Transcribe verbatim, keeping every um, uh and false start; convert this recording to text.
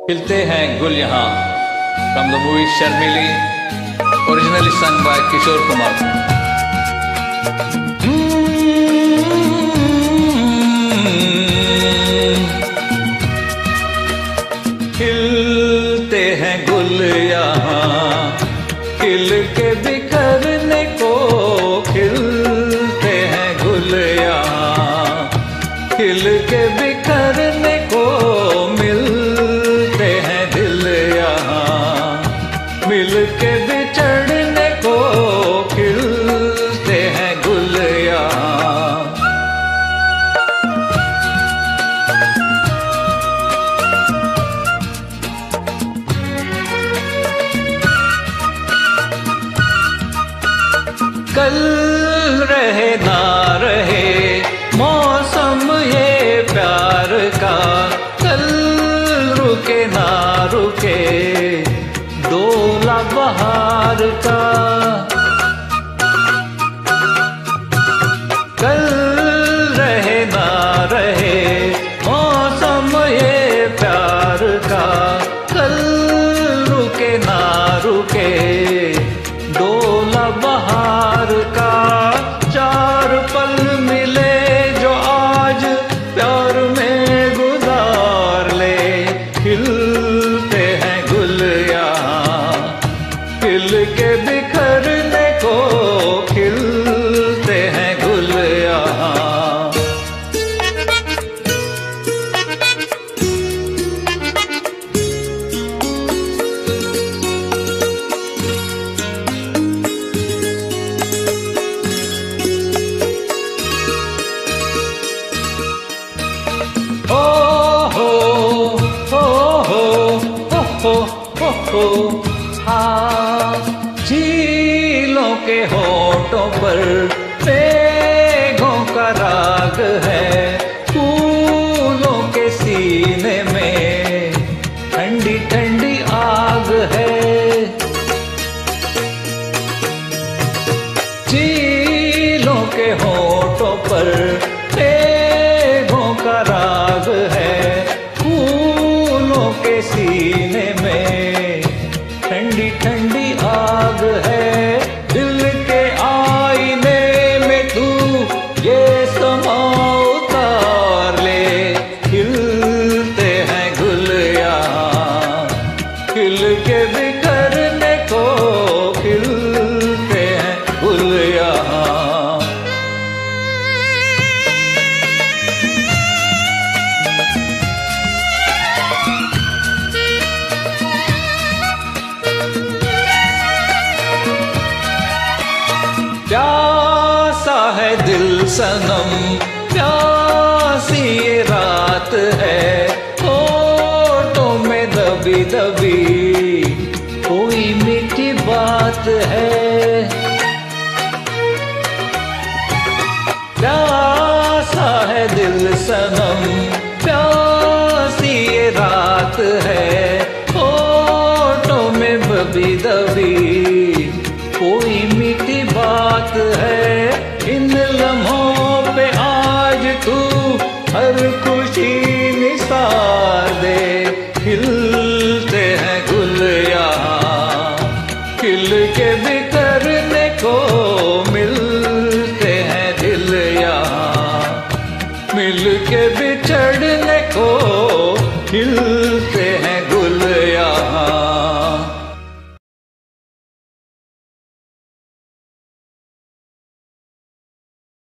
खिलते हैं गुल यहाँ from the movie Sharmeelee, originally sung by Kishore Kumar. खिलते हैं गुल यहाँ खिल के बिखरने को, खिलते हैं गुल यहाँ खिल के बिखरने को, मिलते हैं दिल यहाँ मिल के बिछड़ने को, खिलते हैं गुल यहाँ। कल रहे ना रहे मौसम ये प्यार का, कल रुके ना रुके डोला बहार का, कल रहे ना रहे मौसम ये प्यार का, कल रुके ना रुके डोला बहार का। चार पल मिले जो आज प्यार में गुजार ले, खिलते हैं गुल यहाँ खिल के बिखरने को, खिलते हैं गुल यहाँ। हो हाँ, झीलों के होठों पर मेघों का राग है, फूलों के सीने में ठंडी ठंडी आग है। झीलों के होठों पर मेघों का राग है, फूलों के सीने में ठंडी ठंडी आग है। दिल के आईने में तू ये समा उतार ले, खिलते हैं गुल यहाँ खिल के बिखरने को, खिलते हैं गुल यहाँ। प्यासा है दिल सनम प्यासी ये रात है, होठों में दबी दबी कोई मीठी बात है। प्यासा है दिल सनम प्यासी ये रात है, होठों में दबी दबी कोई मीठी बात है। इन लम्हों पे आज तू हर खुशी निसार दे, खिलते हैं गुल यहाँ खिल के बिखरने को, मिलते हैं दिल यहाँ मिल के बिछड़ने को, खिलते